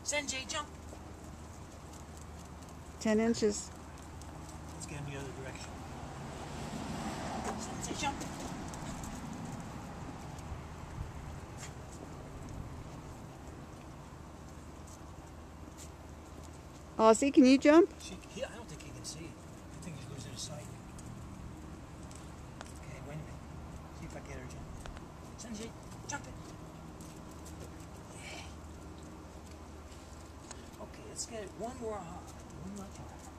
Senjay, jump. 10 inches. Let's get in the other direction. Senjay, jump. Ozzy, can you jump? I don't think he can see. I think he's losing his sight. Okay, wait a minute. See if I get her jump. Senjay, jump it. Yeah. Okay, let's get it one more high. One more time.